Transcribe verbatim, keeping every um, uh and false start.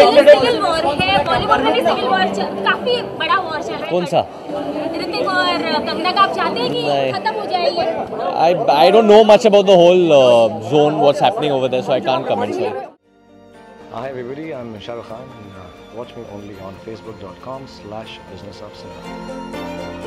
Civil war है, बॉलीवुड में भी सिविल वॉर काफी बड़ा वॉर चल रहा है। कौन सा? ऋतिक और कंगना का आप चाहते हैं कि खत्म हो जाए ये? I I don't know much about the whole uh, zone, what's happening over there, so I can't comment. So. Hi everybody, I'm Shah Rukh Khan and uh, watch me only on facebook dot com slash business of cinema.